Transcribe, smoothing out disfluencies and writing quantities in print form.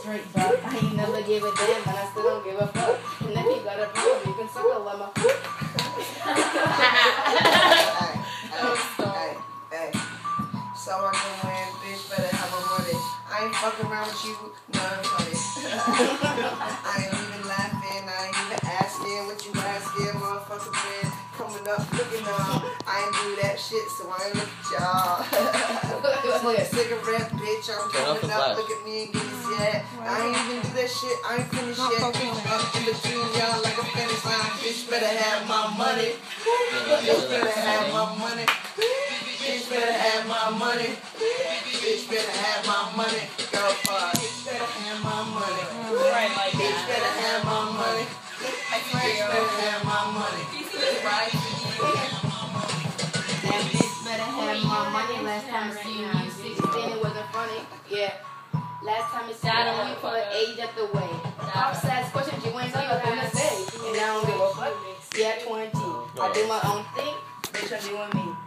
straight buck. I ain't never give a damn, and I still don't give a fuck. And if you got a problem, you can suck a lemon. Hey. So I can win, bitch, better have a money. I ain't fucking around with you, no, I'm funny. I ain't even laughing, I ain't even asking what you asking, motherfucker, man. Coming up, looking on. I ain't do that shit, so I ain't look at y'all. Smoke a cigarette, bitch, I'm coming up, look at me and get this yet. I ain't even do that shit, I ain't finished yet. I'm in between y'all like a finish line, bitch, better have my money. Bitch, better have my money. Bitch better have my money. Bitch better have my money. Go far. Bitch better have my money. Right like that. Bitch better have my money. Bitch better have my money. Right? That bitch better have my money. Last time I seen you 16, it wasn't funny. Yeah. Last time I seen you put age at the way. Pop says questions you ain't nothing to say. And I don't give a fuck. Yeah, 20. I do my own thing. Bitch, I'm doing me.